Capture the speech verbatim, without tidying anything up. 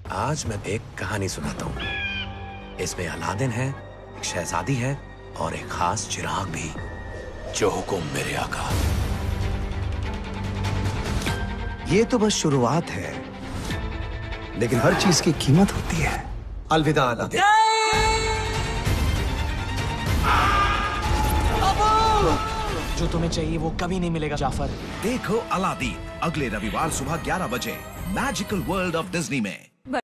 आज मैं एक कहानी सुनाता हूँ। इसमें अलादीन है, एक शहजादी है और एक खास चिराग भी। जो हुकुम मेरे आका। ये तो बस शुरुआत है, लेकिन हर चीज की कीमत होती है। अलविदा अलादीन। जो तुम्हें चाहिए वो कभी नहीं मिलेगा जाफर। देखो अलादीन अगले रविवार सुबह ग्यारह बजे मैजिकल वर्ल्ड ऑफ डिज्नी में।